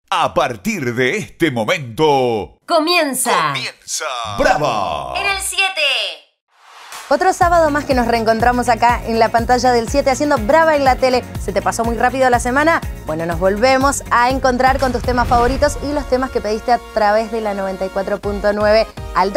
A partir de este momento... ¡Comienza! ¡Brava! En el 7. Otro sábado más que nos reencontramos acá en la pantalla del 7 haciendo Brava en la tele. ¿Se te pasó muy rápido la semana? Bueno, nos volvemos a encontrar con tus temas favoritos y los temas que pediste a través de la 94.9 al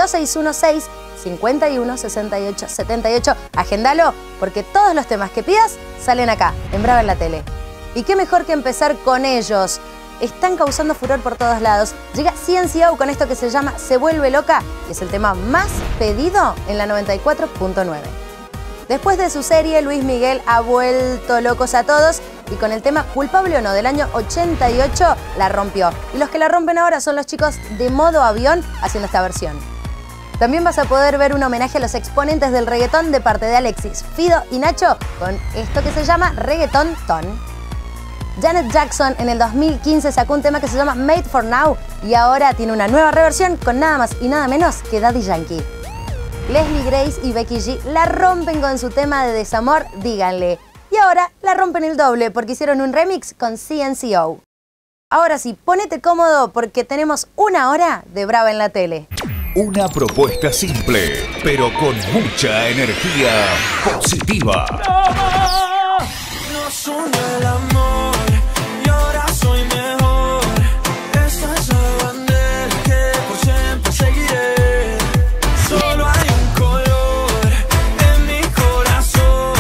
2616-516878. Agéndalo, porque todos los temas que pidas salen acá, en Brava en la tele. Y qué mejor que empezar con ellos. Están causando furor por todos lados. Llega CNCO con esto que se llama Se Vuelve Loca, que es el tema más pedido en la 94.9. Después de su serie, Luis Miguel ha vuelto locos a todos y con el tema Culpable o No del año 88 la rompió. Y los que la rompen ahora son los chicos de Modo Avión haciendo esta versión. También vas a poder ver un homenaje a los exponentes del reggaetón de parte de Alexis, Fido y Nacho con esto que se llama Reggaetón Ton. Janet Jackson en el 2015 sacó un tema que se llama Made for Now y ahora tiene una nueva reversión con nada más y nada menos que Daddy Yankee. Leslie Grace y Becky G la rompen con su tema de desamor, Díganle. Y ahora la rompen el doble porque hicieron un remix con CNCO. Ahora sí, ponete cómodo porque tenemos una hora de Brava en la tele. Una propuesta simple, pero con mucha energía positiva. Nos une el amor y ahora soy mejor. Esta es la bandera que por siempre seguiré. Solo hay un color en mi corazón.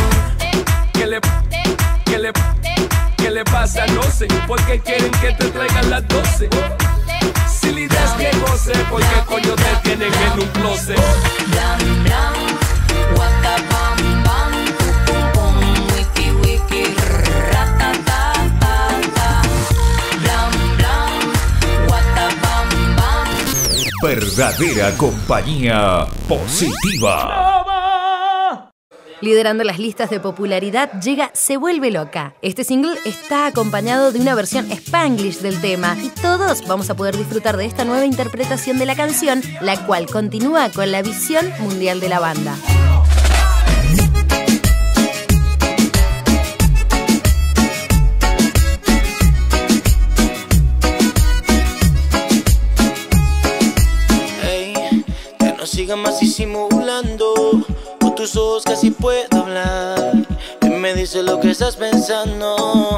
¿Qué le pasa? No sé, porque quieren que te traigan las 12. Si la idea es que goce, porque coño te tienen en un closet. Blam blam, waka bam bam, pum pum, wiki wiki, ratatata. Blam blam, waka bam bam. Verdadera compañía positiva. Liderando las listas de popularidad llega Se Vuelve Loca. Este single está acompañado de una versión Spanglish del tema y todos vamos a poder disfrutar de esta nueva interpretación de la canción, la cual continúa con la visión mundial de la banda. Ey, que no sigan más disimulando. Tus ojos casi puedo hablar y me dice lo que estás pensando.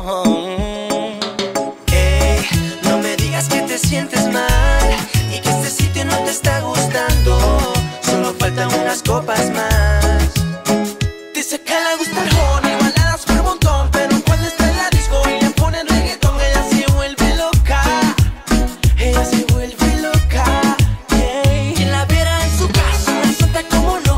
No me digas que te sientes mal y que este sitio no te está gustando. Solo faltan unas copas más. Dice que le gusta el honey, baladas por montón, pero cuando está en la disco y le ponen reggaetón, ella se vuelve loca. Ella se vuelve loca. Quien la viera en su casa, una santa como no.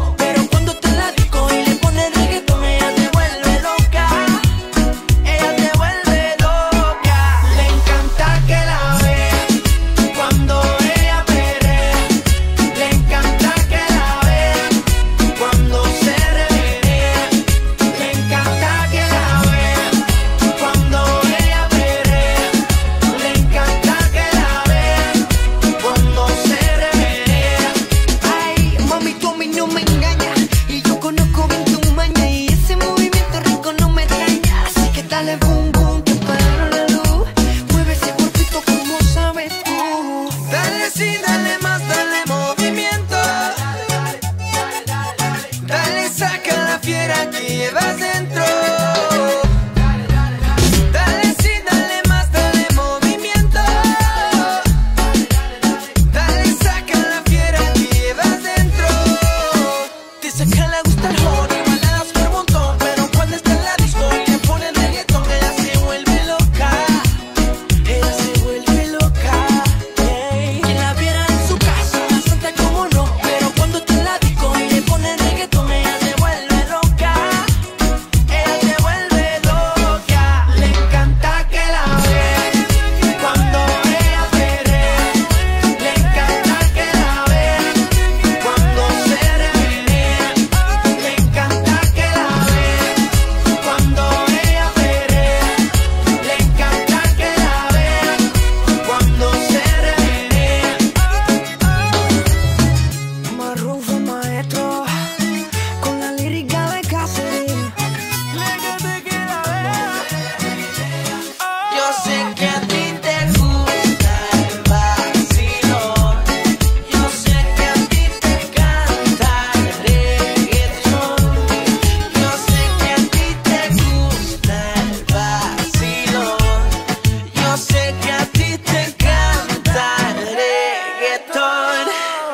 sé que a ti te encanta el reggaetón.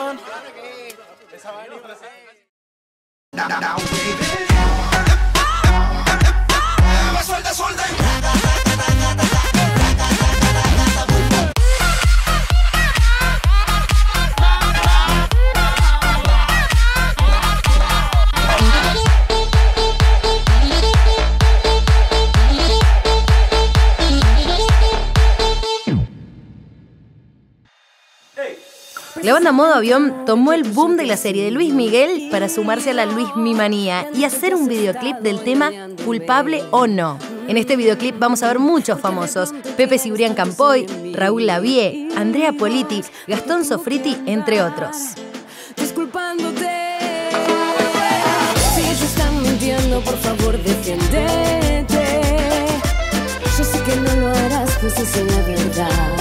La banda Modo Avión tomó el boom de la serie de Luis Miguel para sumarse a la Luismimanía y hacer un videoclip del tema Culpable o No. En este videoclip vamos a ver muchos famosos: Pepe Cibrián Campoy, Raúl Lavie, Andrea Politi, Gastón Sofriti, entre otros. Disculpándote, si ellos están mintiendo, por favor defiéndete. Yo sé que no lo harás, pues esa es la verdad.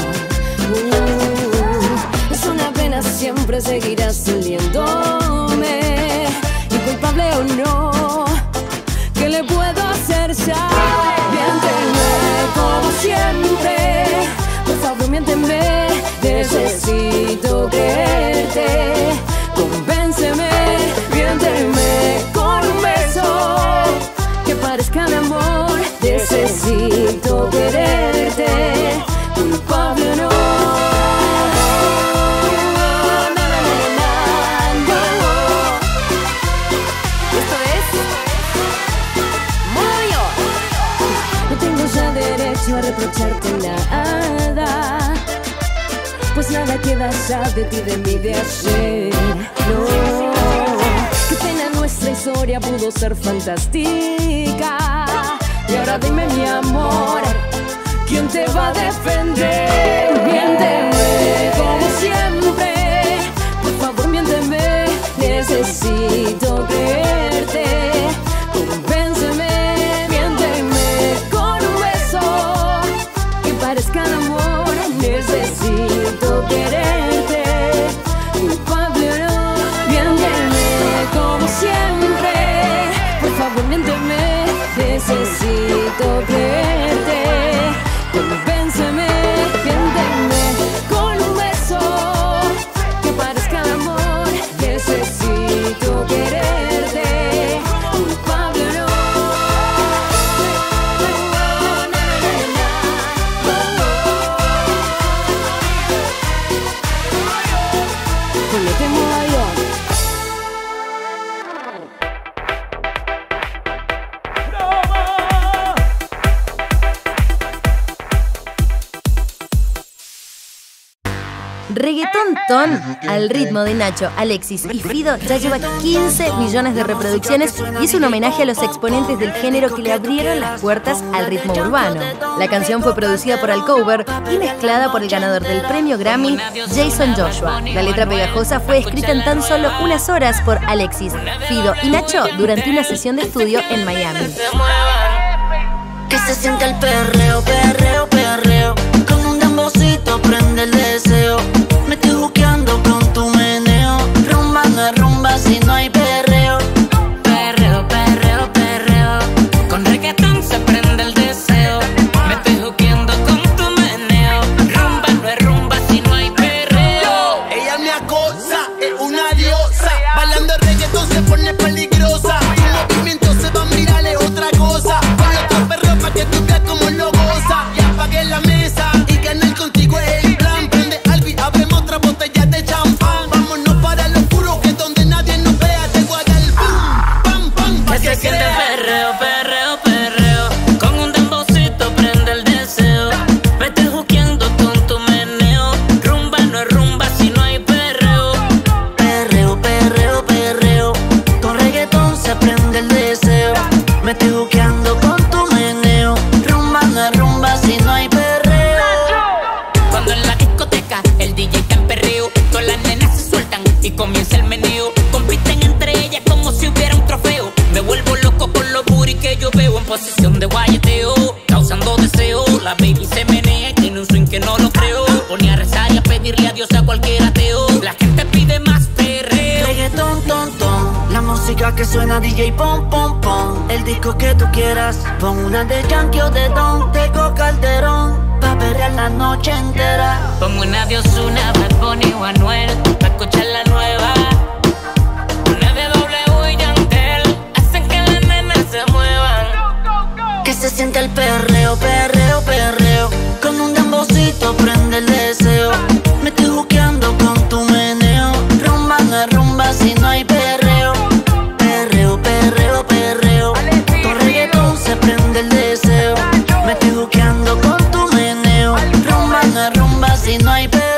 Es una pena, siempre seguirás saliéndome. Y culpable o no, ¿qué le puedo hacer ya? Miénteme como siempre, por favor miénteme. Necesito creerte, convénceme. Miénteme con un beso que parezca de amor. Necesito quererte, culpable o no. A reprocharte nada, pues nada queda ya de ti, de mí, de ayer. No, qué pena, nuestra historia pudo ser fantástica. Y ahora dime, mi amor, ¿quién te va a defender? Miénteme como siempre, por favor miénteme. Necesito creerte, convénceme. Parezca de amor, necesito quererte, culpable o no. Miénteme como siempre, por favor miénteme. Necesito creerte, convénceme. Miénteme con un beso que parezca de amor. Necesito quererte, culpable o no. Reggaetón Ton, al ritmo de Nacho, Alexis y Fido, ya lleva 15 millones de reproducciones y es un homenaje a los exponentes del género que le abrieron las puertas al ritmo urbano. La canción fue producida por Alcover y mezclada por el ganador del premio Grammy, Jason Joshua. La letra pegajosa fue escrita en tan solo unas horas por Alexis, Fido y Nacho durante una sesión de estudio en Miami. Que se sienta el perreo, perreo, perreo. Con un tambocito prende el deseo. Me estoy juqueando con tu meneo. Rumba no es rumba si no hay perreo. Perreo, perreo, perreo. Con reggaetón se prende el deseo. Me estoy juqueando con tu meneo. Rumba no es rumba si no hay perreo. Ella me acosa, es una diosa. Bailando reggaetón se pone peligrosa. Tu movimiento se va a mirarle otra cosa. Con otro perreo pa' que tú veas como lo goza. Y apagué la mesa y ganar contigo es el plan. Prende Albi, abrimos otra botella de champán. Vámonos para lo oscuro que donde nadie nos vea. Te voy a dar el pam, pam, pam. Pa' Que se siente el perreo, perreo, perreo. Con un tambocito prende el deseo. Me estoy juqueando con tu meneo. Rumba no es rumba si no hay perreo. Perreo, perreo, perreo. Con reggaetón se prende el deseo. Me estoy juqueando con tu meneo. Rumba no es rumba si no hay perreo. Cuando en la discoteca el DJ está en perreo, todas las nenas se sueltan y comienza el meneo. Compiten entre ellas como si hubiera un trofeo. Me vuelvo loco con los booty que yo veo en posición de guayeteo, causando deseo. La baby se menea y tiene un swing que no lo creo. Pone a rezar y a pedirle a Dios a cualquier ateo. La gente pide más perreo. Reggaetón, ton, ton. La música que suena DJ, pom, pom, pom. El disco que tú quieras. Pon una de Yankee o de Don, Teco Calderón. pa' perrear la noche entera. Pongo una Diosuna, Bad Bunny o Anuel, pa' escuchar la nueva. Una de W y Yandel, hacen que las nenas se muevan. Que se siente el perreo, perreo, perreo. Con un dembocito prende el deseo. Me estoy juqueando con tu meneo. Rumba no es rumba si no hay perreo. Perreo, perreo, perreo. Con reggaetón se prende el deseo. Me estoy juqueando con tu meneo. Rumba no es rumba si no hay perreo.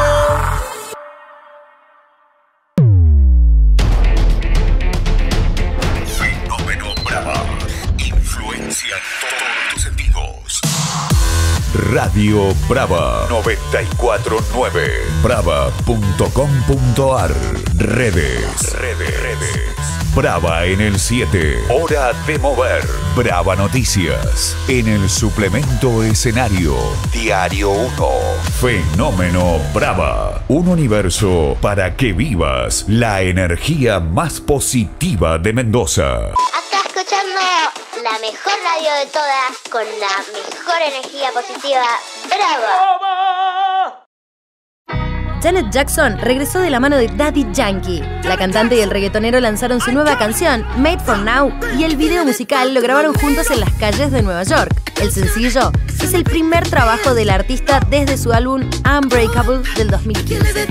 Fenómeno Brava. Influencia en todos tus sentidos. Radio Brava 949. Brava.com.ar. Redes. Brava en el 7. Hora de mover. Brava Noticias. En el suplemento escenario. Diario 1. Fenómeno Brava. Un universo para que vivas la energía más positiva de Mendoza. Acá escuchando la mejor radio de todas, con la mejor energía positiva. ¡Brava! Janet Jackson regresó de la mano de Daddy Yankee. La cantante y el reggaetonero lanzaron su nueva canción, Made for Now, y el video musical lo grabaron juntos en las calles de Nueva York. El sencillo es el primer trabajo del artista desde su álbum Unbreakable del 2015.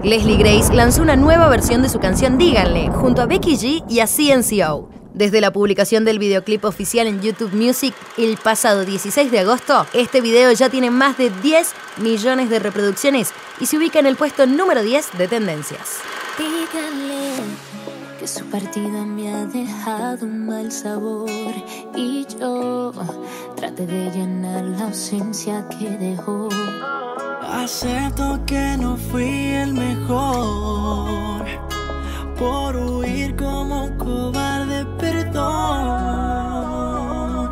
Leslie Grace lanzó una nueva versión de su canción Díganle, junto a Becky G y a CNCO. Desde la publicación del videoclip oficial en YouTube Music el pasado 16 de agosto, este video ya tiene más de 10 millones de reproducciones y se ubica en el puesto número 10 de tendencias. Díganle que su partida me ha dejado un mal sabor y yo traté de llenar la ausencia que dejó. Acepto que no fui el mejor por huir como un cobarde, perdón.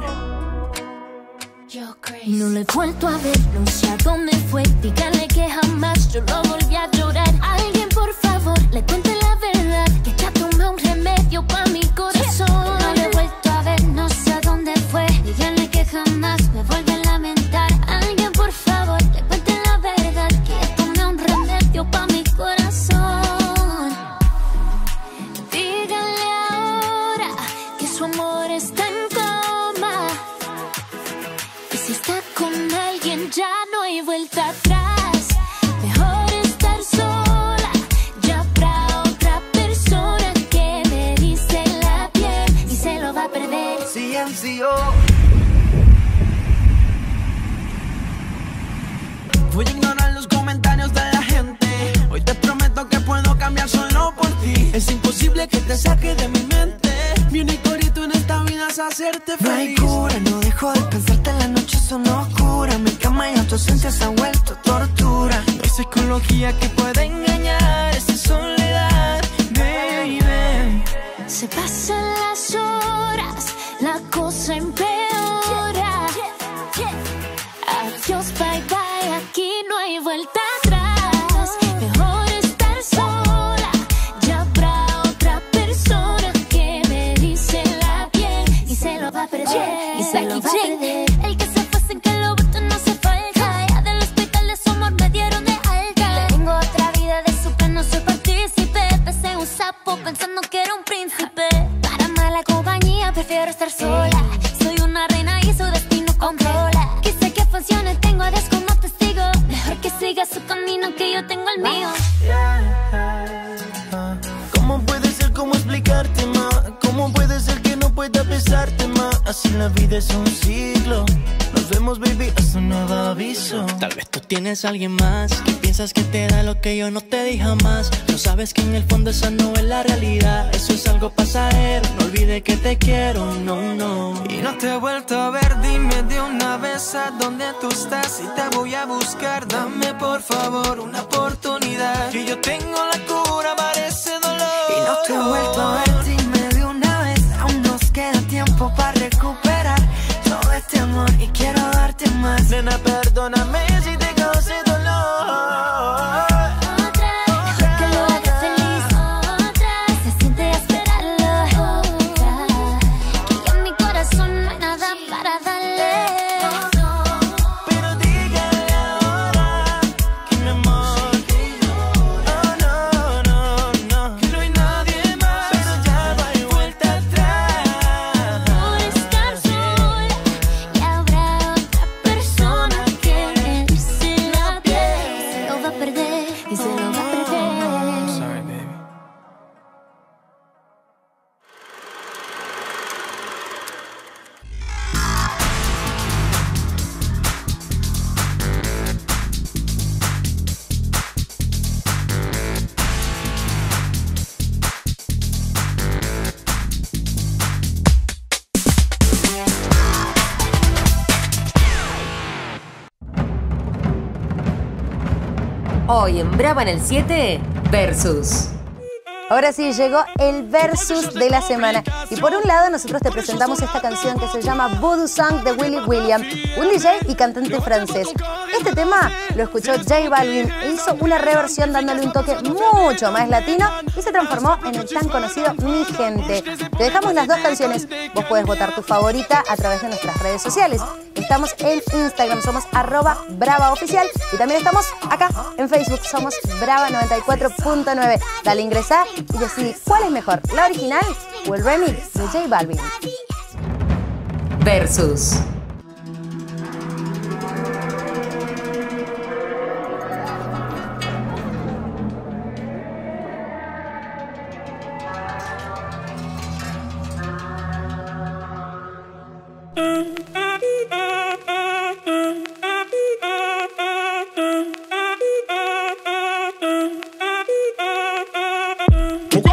No lo he vuelto a ver, no sé a dónde fue. Díganle que jamás yo lo volví a llorar. Alguien por favor, le cuente la verdad, que ya tomé un remedio para mi corazón. No lo he vuelto a ver, no sé a dónde fue. Díganle que jamás me vuelve a lamentar. Alguien por favor, le cuente la verdad, que ya tomé un remedio para mi corazón. Díganle ahora que su amor está en coma. Y si está con alguien ya no hay vuelta atrás. Mejor estar sola, ya habrá otra persona que me dice la piel y se lo va a perder. CNCO. Voy a ignorar los comentarios de la gente. Hoy te prometo que puedo cambiar solo por ti. Es imposible que te saque de mi mente. Mi único rito en esta vida es hacerte feliz. No hay cura, no dejo de pensarte en la noche, son oscura. Mi cama y tu ausencia se ha vuelto tortura. No hay psicología que pueda engañar esta soledad, baby. Se pasan las horas, la cosa empeora. Adiós, bye bye, aquí no hay vuelta atrás. Mejor estar sola, ya habrá otra persona que me dice la piel y se lo va a perder. Y se lo va a perder. El que se fue sin que lo voto no se falta. Ya del hospital de su amor me dieron de alta. Tengo otra vida de su que no soy partícipe. Besé un sapo pensando que era un príncipe. Para mala compañía prefiero estar sola. Soy una reina y su destino controla. Quise que funcione, tengo a Dios como testigo. Mejor que siga su camino que yo tengo el mío. ¿Cómo puede ser? ¿Cómo explicarte más? ¿Cómo puede ser que no pueda besarte más? Así la vida es un ciclo. Nos vemos, baby, hasta un nuevo aviso. Tal vez tú tienes a alguien más que piensas que te da lo que yo no te di jamás. No sabes que en el fondo esa no es la realidad. Eso es algo pasajero, no olvides que te quiero, no, no. Y no te he vuelto a ver, dime de una vez a dónde tú estás y te voy a buscar. Dame por favor una oportunidad, que yo tengo la cura para ese dolor. Y no te he vuelto a ver, dime de una vez, aún nos queda tiempo para recuperar todo este amor y quiero darte más. Nena, perdóname si te causé dolor. Mejor que lo haga feliz. Se siente esperarlo. Que yo en mi corazón no hay nada para darle. Pero dígale ahora que mi amor, no, no, no, que no hay nadie más. Pero ya no hay vuelta atrás. Por estar sola, ya habrá otra persona que me dice la piel. Se lo va a perder y se lo va a perder. Sorry, baby. Hoy en Brava en el 7, Versus. Ahora sí, llegó el Versus de la semana. Y por un lado, nosotros te presentamos esta canción que se llama Voodoo Song de Willy William, un DJ y cantante francés. Este tema lo escuchó J Balvin e hizo una reversión dándole un toque mucho más latino y se transformó en el tan conocido Mi Gente. Te dejamos las dos canciones. Vos podés votar tu favorita a través de nuestras redes sociales. Estamos en Instagram, somos @bravaoficial y también estamos acá en Facebook, somos Brava94.9. Dale, ingresá y decidí cuál es mejor, la original o el remix de J Balvin. Versus.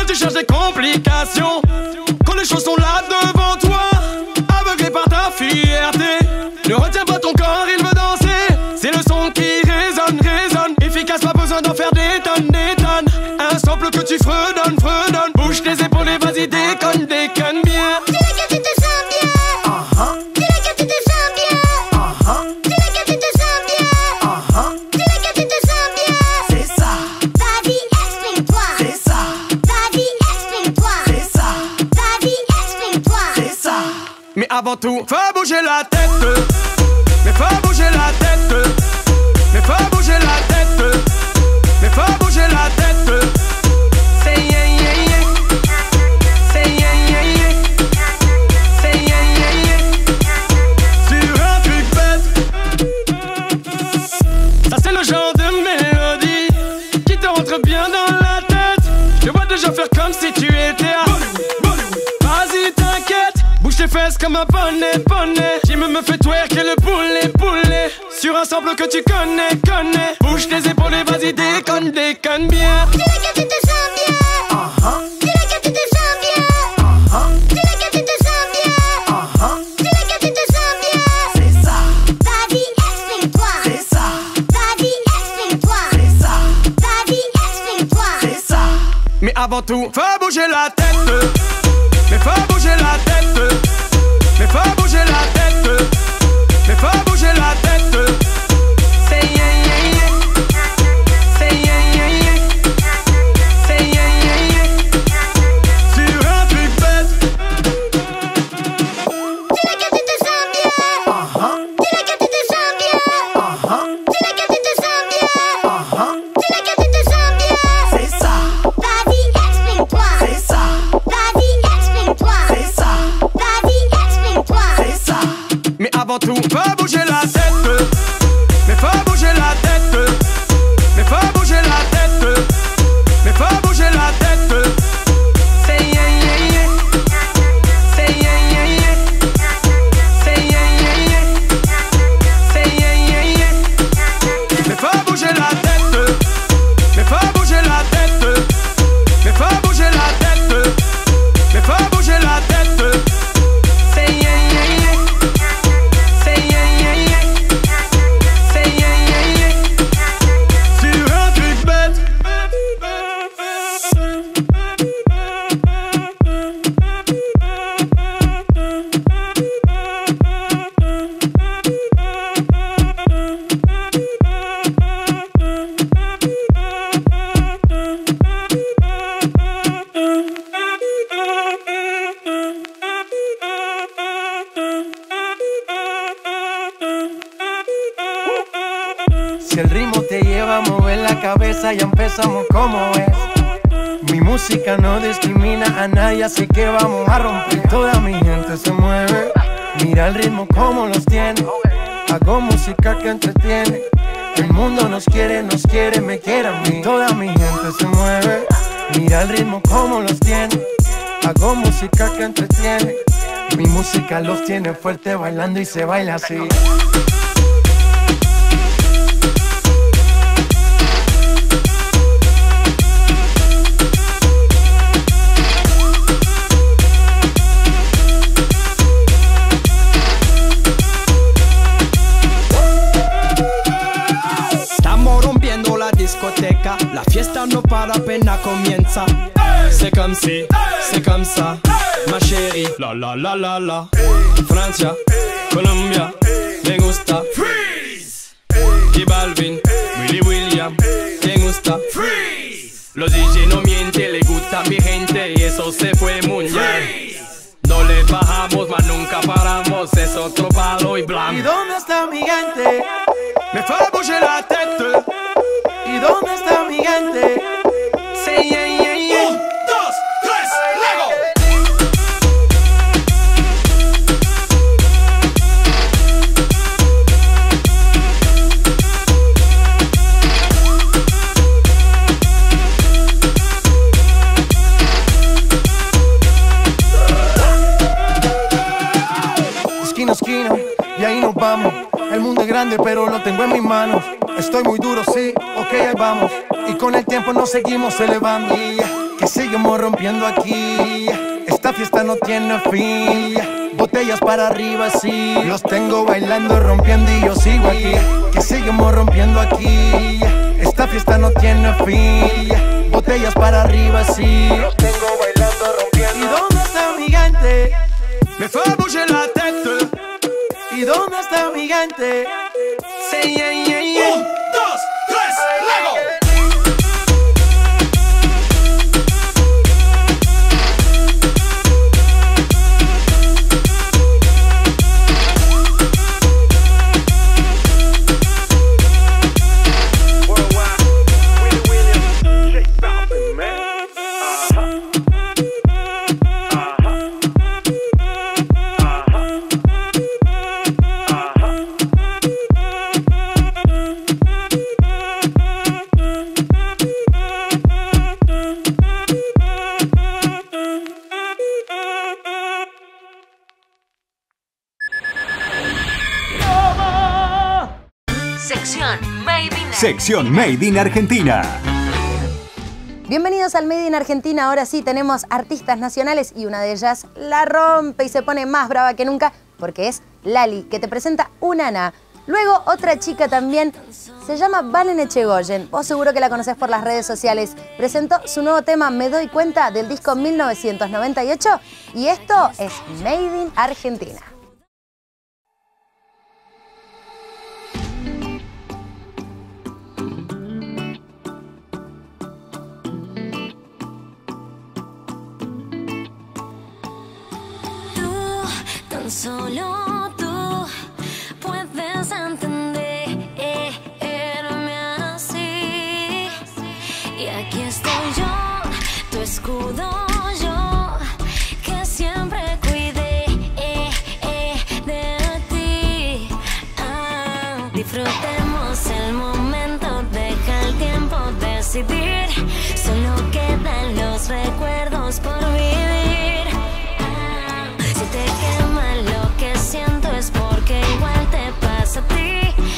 Pourquoi tu cherches des complications quand les choses sont là devant toi? Aveuglé par ta fierté, ne retiens pas ton corps, il veut danser. C'est le son qui résonne, résonne. Efficace, pas besoin d'en faire des tonnes, des tonnes. Un sample que tu fredonnes, fredonnes. Bouge tes épaules et vas-y, déconne, déconne bien. Dis-le que tu te sens bien. Dis-le que tu te sens bien. Dis-le que tu te sens bien. Dis-le que tu te sens bien. C'est ça, Vas-y, explique-toi. c'est ça, Vas-y, explique-toi. c'est ça, Vas-y, explique-toi. c'est ça. Mais avant tout, fais bouger la tête. Mais fais bouger la tête. Mais fais bouger la tête. Mais fais bouger la tête. Say yeah yeah yeah. Say yeah yeah yeah. Say yeah yeah yeah. Sur un truc bête. Ça c'est le genre de mélodie qui te rentre bien dans la tête. Je vois déjà faire comme si tu étais à Vas-y, t'inquiète, bouge tes fesses comme un poney, poney. Jim me fait twerker le poulet, poulet. Sur un sample que tu connais, connais. Bouge tes épaules et vas-y, déconne, déconne bien. Dis-le que tu te sens bien. Dis-le que tu te sens bien. Dis-le que tu te sens bien. Dis-le que tu te sens bien. C'est ça, Vas-y, explique-toi. c'est ça, Vas-y, explique-toi. c'est ça, Vas-y, explique-toi. c'est ça. Mais avant tout, fais bouger la tête. Mais fais bouger la tête. Mais fais bouger la tête. Mais fais bouger la tête. Say yeah yeah yeah. Say yeah yeah yeah. Say yeah yeah yeah. Sur un truc bête. Dis-le que tu te sens bien. Dis-le que tu te sens bien. Dis-le que tu te sens bien. Dis-le que tu te sens bien. C'est ça, Vas-y, explique-toi. c'est ça, Vas-y, explique-toi. c'est ça, Vas-y, explique-toi. c'est ça. Mais avant tout, fais bouger la tête. Mais fais bouger la tête. Mais fais bouger la tête. Mais fais bouger la tête. Say yeah yeah yeah. Say yeah yeah yeah. Say yeah yeah yeah. Say yeah yeah yeah. Mais fais bouger la tête. Mais fais bouger la tête. Mais fais bouger la tête. Mais fais bouger la tête. Say yeah yeah yeah. Say yeah yeah yeah. Say yeah yeah yeah. Sur un truc bête. Si el ritmo te lleva a mover la cabeza, ya empezamos como es. Mi música no discrimina a nadie, así que vamos a romper. Toda mi gente se mueve, mira el ritmo como los tiene. Hago música que entretiene. El mundo nos quiere, me quiere a mí. Toda mi gente se mueve, mira el ritmo como los tiene. Hago música que entretiene. Mi música los tiene fuerte bailando y se baila así. Estamos rompiendo la discoteca, la fiesta no para, apenas comienza. C'est comme si, c'est comme ça, ma chérie. La la la la la. Francia, Colombia, me gusta. Freeze. J Balvin, Willy William, me gusta. Freeze. Los DJ no mienten, le gusta a mi gente y eso se fue muy bien. No le bajamos, mas nunca paramos, es otro palo y blanco. ¿Y dónde está mi gente? Me fue bouger la tête. ¿Y dónde está mi gente? Say yeah yeah yeah. 1, 2, 3, Lego. Esquina a esquina, y ahí nos vamos. El mundo es grande, pero lo tengo en mis manos. Estoy muy duro, sí, ok, ahí vamos. Y con el tiempo nos seguimos elevando. Que sigue seguimos rompiendo aquí. Esta fiesta no tiene fin. Botellas para arriba, sí. Los tengo bailando, rompiendo y yo sigo aquí. Que seguimos rompiendo aquí. Esta fiesta no tiene fin. Botellas para arriba, sí. Los tengo bailando, rompiendo. ¿Y dónde está mi gente? Me fait bouger la tête. ¿Y dónde está mi gente? Say yeah, yeah, yeah. 1, 2, 3, Lego. Sección Made in Argentina. Bienvenidos al Made in Argentina. Ahora sí tenemos artistas nacionales y una de ellas la rompe y se pone más brava que nunca porque es Lali, que te presenta Unana. Luego otra chica también, se llama Valen Echegoyen. Vos seguro que la conocés por las redes sociales. Presentó su nuevo tema Me Doy Cuenta del disco 1998 y esto es Made in Argentina. Solo tú puedes entenderme así. Y aquí estoy yo, tu escudo yo, que siempre cuidé de ti. Disfrutemos el momento, deja el tiempo decidir. Solo quedan los recuerdos por vivir. Si te quema lo que siento es porque igual te pasa a ti.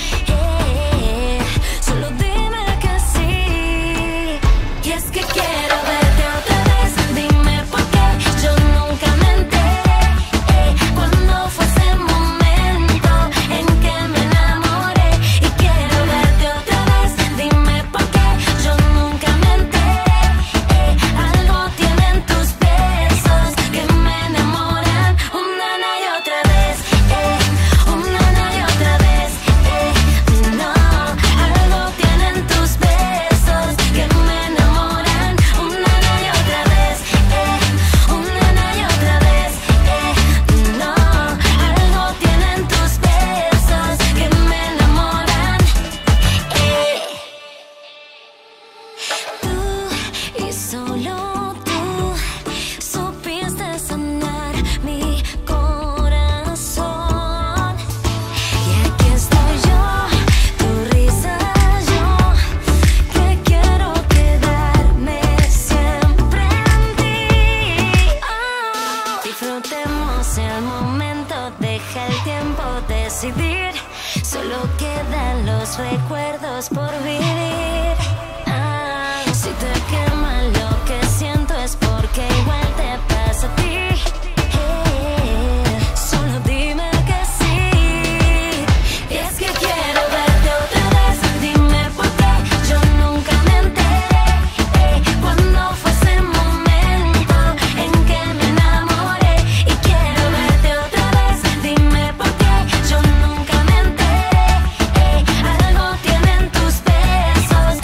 Solo dime que sí. Y es que quiero verte otra vez. Dime por qué yo nunca me enteré cuando fue ese momento en que me enamoré. Y quiero verte otra vez. Dime por qué yo nunca me enteré. Algo tienen tus besos que me enamoran. Una y otra vez, una y otra vez, no. Algo tienen tus besos que me enamoran. Una y otra vez, una y otra vez, no. Algo tienen tus besos que me enamoran. Tú y solo tú supiste sanar mi corazón. Y aquí estoy yo, tu risa yo, que quiero quedarme siempre en ti. Disfrutemos el momento, deja el tiempo decidir. Solo quedan los recuerdos por vivir. Si te quema lo que siento es porque igual te pasa a ti. Solo dime que sí. Y es que quiero verte otra vez. Dime por qué yo nunca me enteré cuando fue ese momento en que me enamoré. Y quiero verte otra vez. Dime por qué yo nunca me enteré. Algo tienen tus besos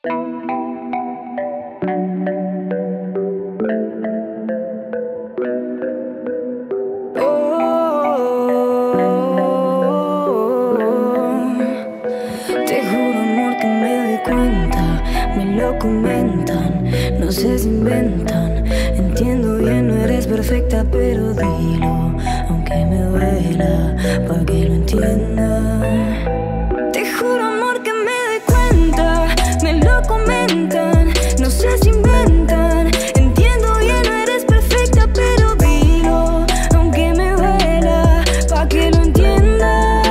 Comentan, no sé si inventan. Entiendo bien, no eres perfecta, pero dilo, aunque me duela, para que lo entienda. Te juro, amor, que me doy cuenta. Me lo comentan, no sé si inventan. Entiendo bien, no eres perfecta, pero dilo, aunque me duela, para que lo entienda.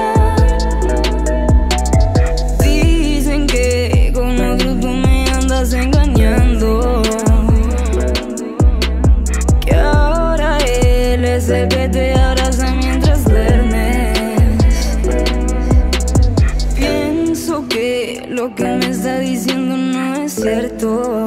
Dicen que con otro tú me andas engañando, que ahora él es el que te abraza mientras duermes. Pienso que lo que me está diciendo no es cierto,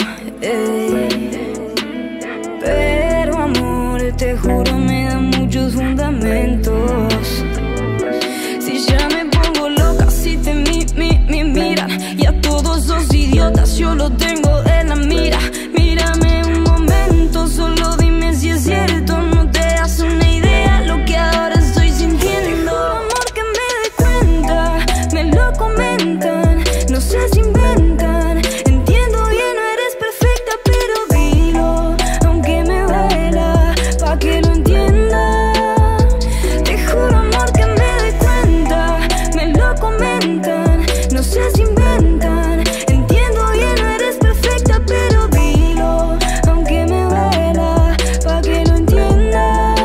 pero amor, te juro, me da muchos fundamentos. Si ya me pongo loca, si te miran, y a todos esos idiotas yo lo tengo en la mira. Mírame un momento, solo dime si es cierto. No te das una idea lo que ahora estoy sintiendo. Amor, que me doy cuenta, me lo comentan, no sé si inventan. Entiendo bien, no eres perfecta, pero dilo, aunque me duela, pa' que lo entienda. Te juro, amor, que me doy cuenta, me lo comentan, no sé si inventan. Entiendo bien, no eres perfecta, pero dilo, aunque me duela, pa' que lo entienda.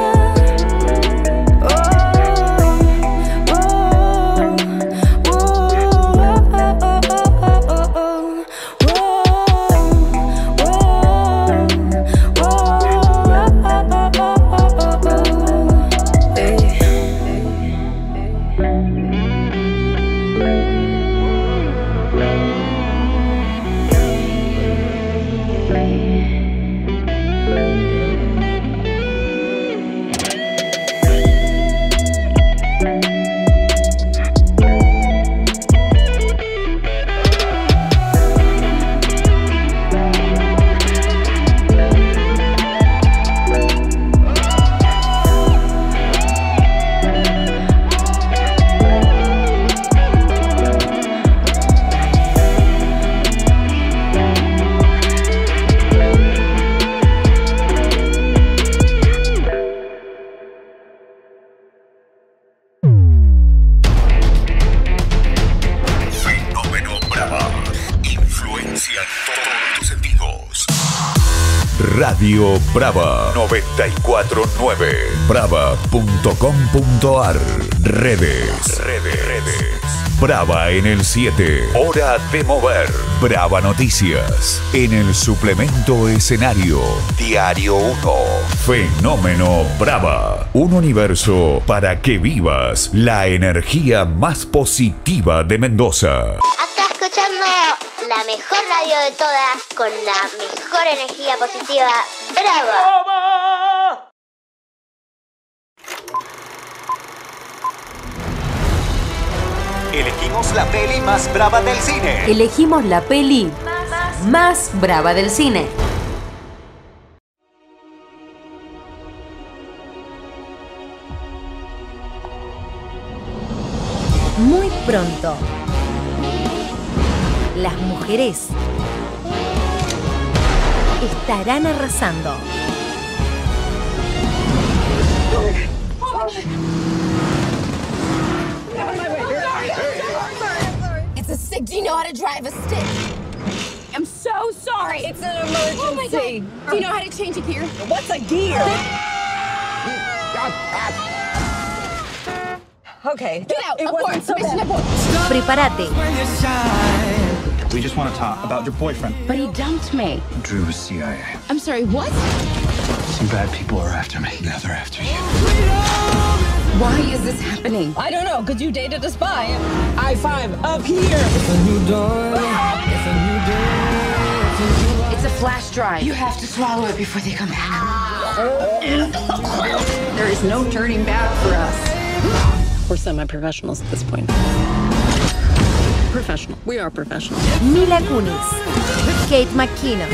Radio Brava 949 brava.com.ar. Redes. Brava en el 7. Hora de mover. Brava Noticias. En el suplemento escenario. Diario 1. Fenómeno Brava. Un universo para que vivas la energía más positiva de Mendoza. Acá escuchando la mejor radio de todas, con la mejor energía positiva. ¡Brava! Elegimos la peli más brava del cine. Elegimos la peli más brava del cine. Muy pronto, las mujeres estarán arrasando. It's a stick. Do you know how to drive a stick? I'm so sorry. It's an emergency. Oh my God. Do you know how to change a gear? What's a gear? Okay. Get out. It wasn't so bad. Prepárate. We just want to talk about your boyfriend. But he dumped me. Drew was CIA. I'm sorry, what? Some bad people are after me. Now they're after you. Why is this happening? I don't know, because you dated a spy. I-5 up here. It's a new dawn. It's a new day. It's a flash drive. You have to swallow it before they come back. There is no turning back for us. We're semi-professionals at this point. professional. We are professional. Mila Kunis, Kate McKinnon,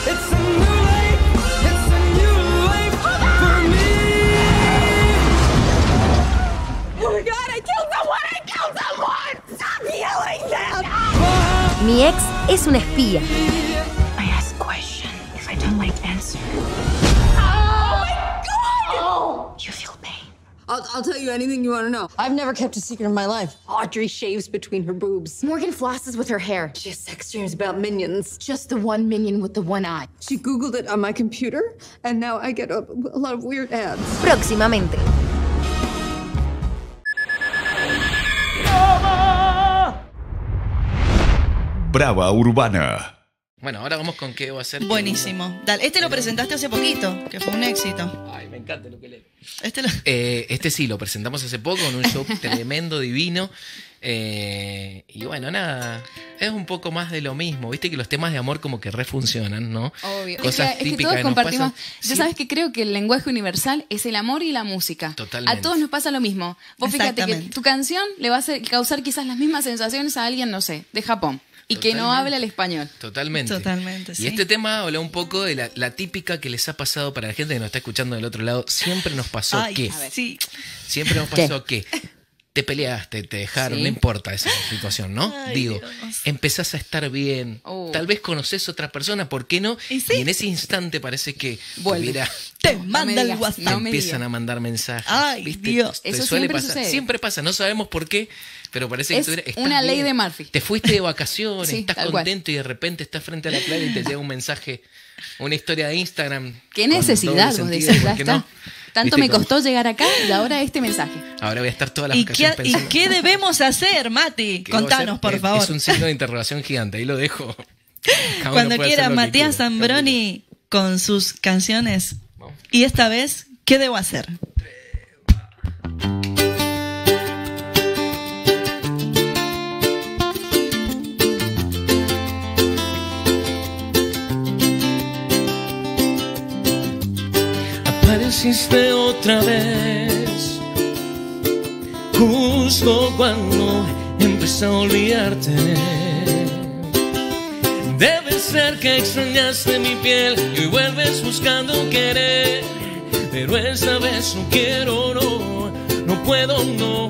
Oh my God, I killed someone! I killed someone! Stop yelling that! Mi ex es una espía. I ask questions if I don't like answer. Oh my God! Oh, you feel pain. I'll tell you anything you want to know. I've never kept a secret in my life. Audrey shaves between her boobs. Morgan flosses with her hair. She has sex dreams about minions. Just the one minion with the one eye. She Googled it on my computer, and now I get a lot of weird ads. Próximamente. Brava Urbana. Bueno, ahora vamos con qué va a ser. Buenísimo. Dale, este lo presentaste hace poquito, que fue un éxito. Ay, me encanta lo que lee. Este Sí, lo presentamos hace poco con un show tremendo, divino. Y bueno, nada, es un poco más de lo mismo. Viste que los temas de amor como que refuncionan, ¿no? Obvio. Cosas es que típicas todos que nos compartimos. pasan. Ya Sí. sabes que creo que el lenguaje universal es el amor y la música. Totalmente. A todos nos pasa lo mismo. Vos fíjate que Exactamente. tu canción le va a causar quizás las mismas sensaciones a alguien, no sé, de Japón. Y que no habla el español. Totalmente. Totalmente, sí. Y este tema habla un poco de la típica que les ha pasado para la gente que nos está escuchando del otro lado. Siempre nos pasó Ay, que. sí. Siempre nos pasó que te peleaste, te dejaron, Sí. no importa esa situación, ¿no? Ay, Digo, Dios. empezás a estar bien. Tal vez conoces otra persona, ¿por qué no? Y sí. Y en ese instante parece que Vuelve. tuviera- Te me manda el digas, WhatsApp. te no me empiezan digas. a mandar mensajes. Ay, ¿viste? Dios. Te Eso suele siempre pasar. sucede. Siempre pasa, no sabemos por qué, pero parece que Es estás una ley bien. de Murphy. Te fuiste de vacaciones, Sí, estás tal cual. contento y de repente estás frente a la playa y te llega un mensaje, una historia de Instagram. Qué con necesidad, doble vos sentido, decís, ya ¿por qué está. no? Tanto ¿Viste me cómo? costó llegar acá y ahora este mensaje. Ahora voy a estar todas las ¿Y vacaciones qué, pensando. ¿Y qué debemos hacer, Mati? ¿Qué debo Contanos, hacer? por favor. Es un signo de interrogación gigante, ahí lo dejo. Cada uno Cuando puede quiera, hacer lo que Matías quiera. Zambroni con sus canciones. Y esta vez, ¿qué debo hacer? Apareciste otra vez, justo cuando empecé a olvidarte. Debe ser que extrañaste mi piel y hoy vuelves buscando querer. Pero esta vez no quiero, no puedo, no.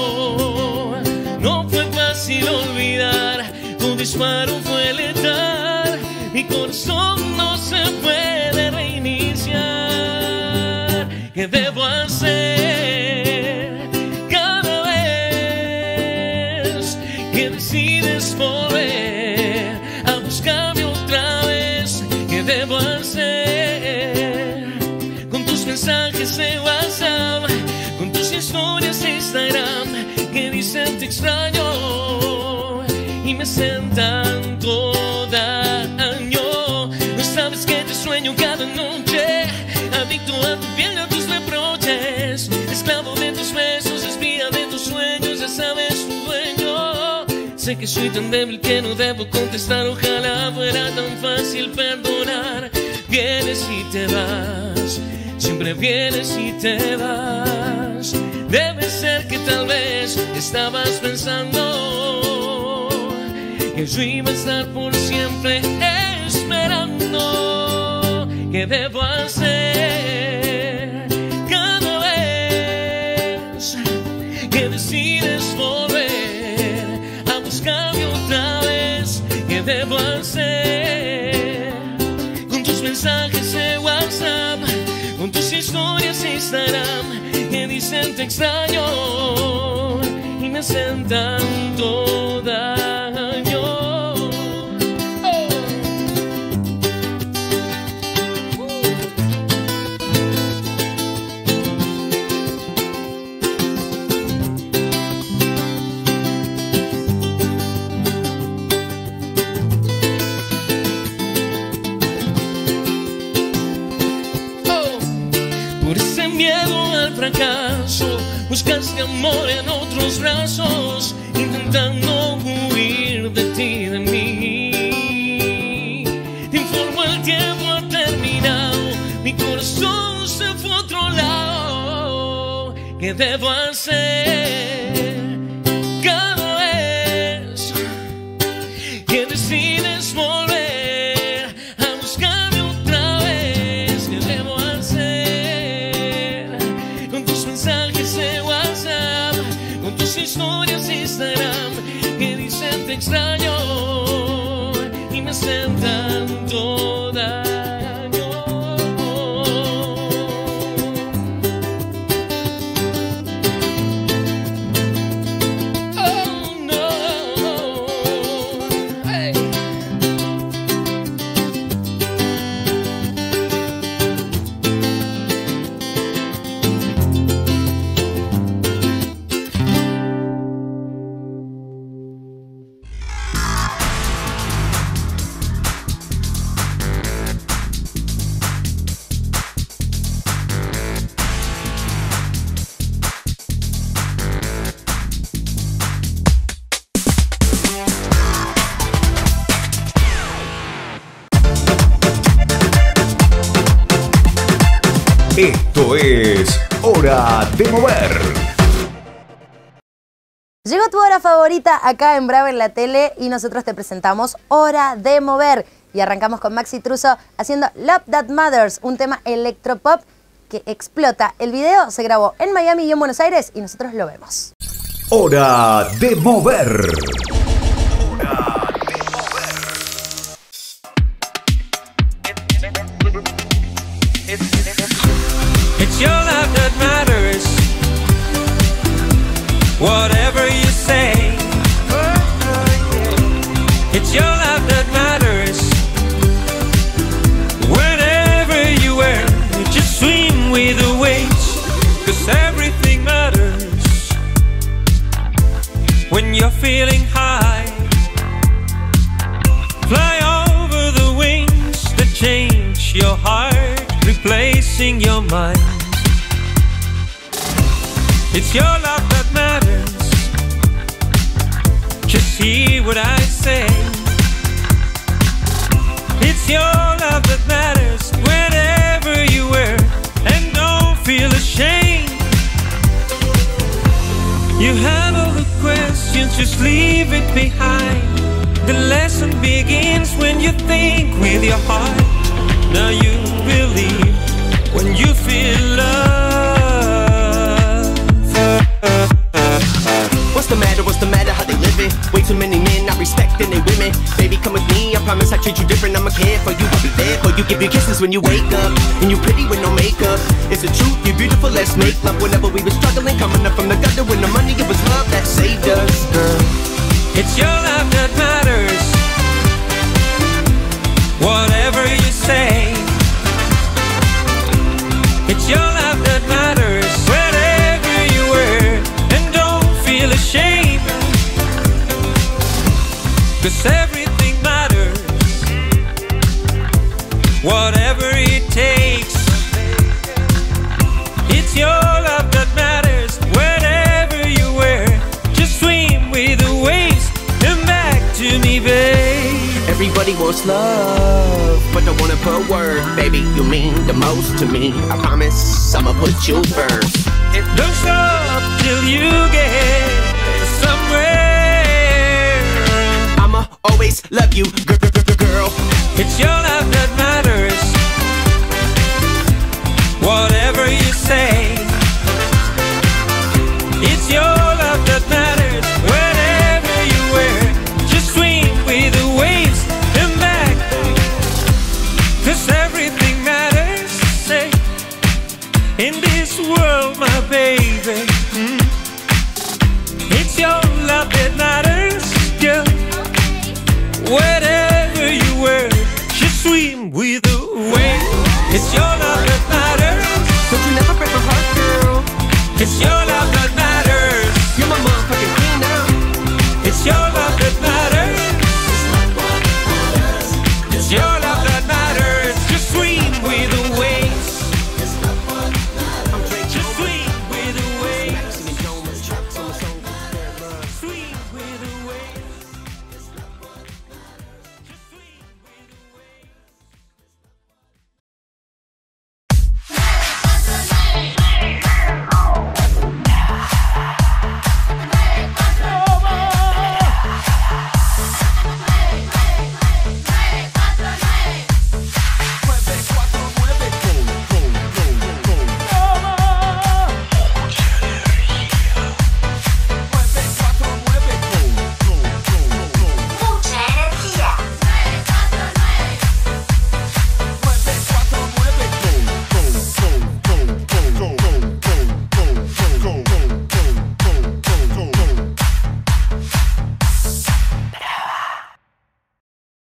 No fue fácil olvidar, tu disparo fue letal. Mi corazón no se puede reiniciar. ¿Qué debo hacer cada vez que decides volver a buscarme otra vez? ¿Qué debo hacer con tus mensajes de WhatsApp, con tus historias de Instagram que dicen te extraño y me hacen tanto daño? No sabes que te sueño cada noche, adicto a tu piel, a tus reproches, esclavo de tus besos, espía de tus sueños, ya sabes tu dueño. Sé que soy tan débil que no debo contestar, ojalá fuera tan fácil perdonar. Vienes y te vas, siempre vienes y te vas. Debe ser que tal vez estabas pensando que yo iba a estar por siempre esperando. ¿Qué debo hacer cada vez que decides volver a buscarme otra vez? ¿Qué debo hacer con tus mensajes de WhatsApp, con tus historias de Instagram que dicen te extraño y me hacen tanto daño? Por ese miedo al fracaso, buscaste amor en otros brazos, intentando huir de ti, de mí. Te informo, el tiempo ha terminado, mi corazón se fue a otro lado. ¿Qué debo hacer cada vez extraño y me hacen tanto daño. Esto es Hora de Mover. Llegó tu hora favorita acá en Brava en la Tele y nosotros te presentamos Hora de Mover. Y arrancamos con Maxi Truso haciendo Love That Matters, un tema electropop que explota. El video se grabó en Miami y en Buenos Aires y nosotros lo vemos. Hora de Mover. It's your love that matters. Whatever you say. It's your love that matters. Whenever you were, you just swim with the waves. 'Cause everything matters. When you're feeling high, fly over the wings that change your heart, replacing your mind. It's your love that matters. Just hear what I say. It's your love that matters wherever you were, and don't feel ashamed. You have all the questions, just leave it behind. The lesson begins when you think with your heart. Now you believe when you feel love. What's the matter? What's the matter? How they living? Way too many men not respecting their women. Baby, come with me. I promise I treat you different. I'ma care for you. I'll be there for you. Give you kisses when you wake up, and you pretty with no makeup. It's the truth. You're beautiful. Let's make love. Whenever we were struggling, coming up from the gutter with no money, it was love that saved us, girl. It's your love that matters. Whatever you say. It's your love that matters wherever you were, and don't feel ashamed. 'Cause everything matters. Whatever it takes. It's your love that matters wherever you were. Just swim with the waves and back to me, babe. Everybody wants love, but don't wanna put word. Baby, you mean the most to me. I promise I'ma put you first. Don't stop till you get somewhere. I'ma always love you, girl. It's your love that matters. Whatever you say. It's your love that matters wherever you were. Just swim with the waves and back. 'Cause everything matters, say, in this world, my baby. It's your love that matters, girl. Wherever you were, just swim with the waves. It's your love that matters. Don't you never break my heart, girl. It's your love that matters. You're my motherfucking queen now. It's your love that matters. It's your love that matters. Just swim with the waves. Just swim with the waves. Swim with the waves.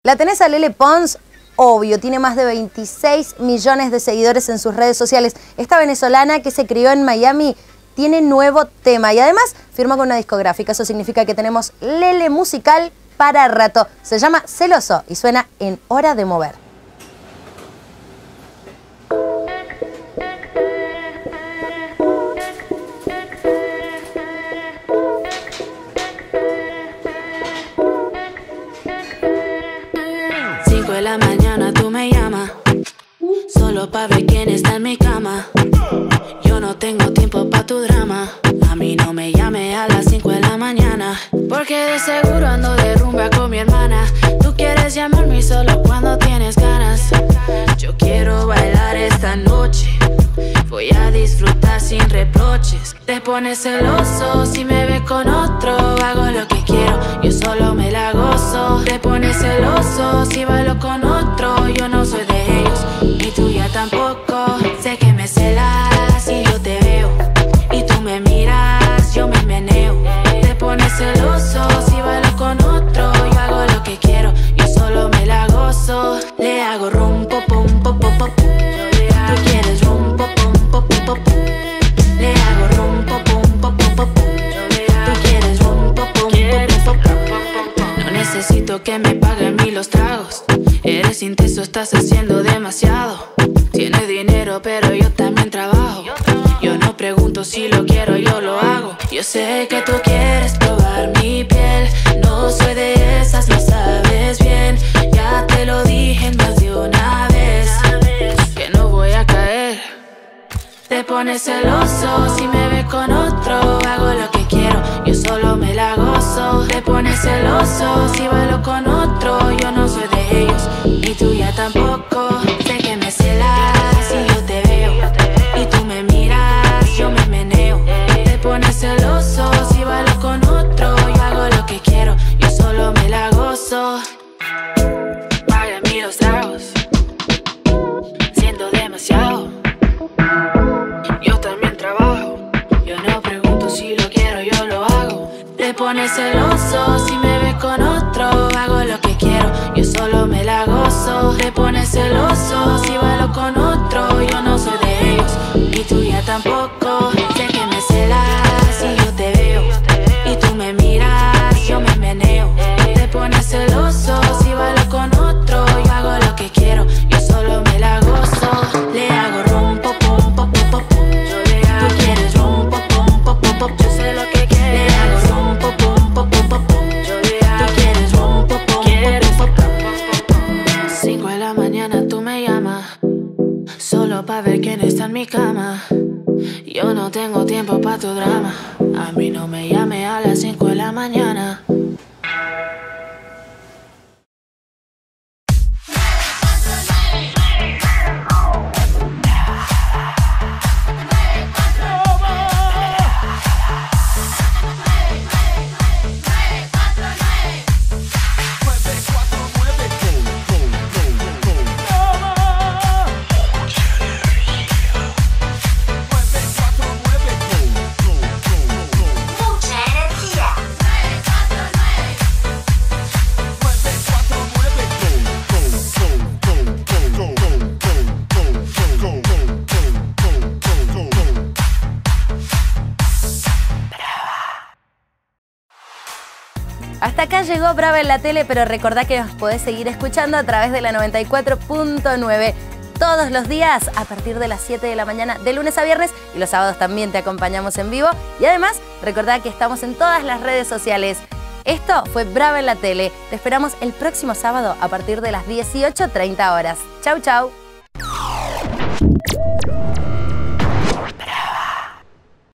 ¿La tenés a Lele Pons? Obvio, tiene más de 26 millones de seguidores en sus redes sociales. Esta venezolana que se crió en Miami tiene nuevo tema y además firmó con una discográfica. Eso significa que tenemos Lele musical para rato. Se llama Celoso y suena en Hora de Mover. De la mañana tú me llamas, solo pa' ver quién está en mi cama. Yo no tengo tiempo pa' tu drama. A mí no me llame a las 5 de la mañana, porque de seguro ando de rumba con mi hermana. Tú quieres llamarme solo cuando tienes ganas. Yo quiero bailar esta noche, voy a disfrutar sin reproches. Te pones celoso si me ves con otro. Hago lo que quiero, yo solo me la gozo. Te pones celoso si bailo con otro. Yo no soy de ellos, ni tuya tampoco. Sé que me celas si yo te veo y tú me miras, yo me meneo. Te pones celoso si bailo con otro. Yo hago lo que quiero, yo solo me la gozo. Le hago rum, pop, pum, pop, pop, pop. Tú quieres rum, pop, pum, pop, pop, pop. Le hago rum, pop, pum, pop, pop, pop. Tú quieres rum, pop, pum, pop, pop. No necesito que me paguen ni los tragos. Eres intenso, estás haciendo demasiado. Tienes dinero, pero yo también trabajo. Yo no pregunto si lo quiero, yo lo hago. Yo sé que tú quieres probar mi piel. No soy de esas, lo sabes bien. Ya te lo dije más de una vez, que no voy a caer. Te pones celoso si me ves con otro. Hago lo que quiero, yo solo me la gozo. Te pones celoso si bailo con otro. Yo no soy de ellos, ni tuya tampoco. Sé que me celas si yo te veo y tú me miras, yo me meneo. Te pones celoso si bailo con otro. Yo hago lo que quiero, yo solo me la gozo. Págame los tragos, siendo demasiado. Yo también trabajo, yo no pregunto si lo quiero, yo lo hago. Te pones celoso si me ves con otro. Hago lo que quiero, yo solo me la gozo. Te pones celoso si bailo con otro. Yo no soy de ellos, ni tuya tampoco. Sé que me celas si yo te veo y tú me miras, yo me meneo. Te pones celoso si bailo con otro. Yo hago lo que quiero, yo solo me la gozo. Le hago rum, pop, pum, pop, pop, pop. Tú quieres rum, pop, pum, pop, pop, pop. Yo sé lo que quieres. Le hago rum, pop, pum, pop, pop, pop. Tú quieres rum, pop, pum, pop, pop, pop. 5 de la mañana tú me llamas, solo pa' ver quién está en mi cama. Yo no tengo tiempo pa' tu drama. A mí no me llame a las 5 de la mañana. Hasta acá llegó Brava en la Tele, pero recordá que nos podés seguir escuchando a través de la 94.9 todos los días a partir de las 7 de la mañana, de lunes a viernes, y los sábados también te acompañamos en vivo. Y además, recordá que estamos en todas las redes sociales. Esto fue Brava en la Tele. Te esperamos el próximo sábado a partir de las 18:30 horas. Chau, chau.